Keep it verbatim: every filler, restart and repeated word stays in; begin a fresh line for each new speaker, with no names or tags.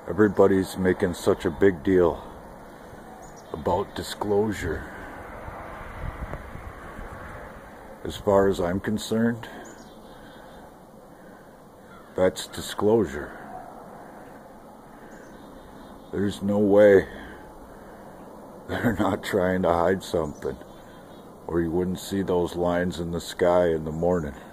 Everybody's making such a big deal about disclosure. As far as I'm concerned, that's disclosure. There's no way they're not trying to hide something, or you wouldn't see those lines in the sky in the morning.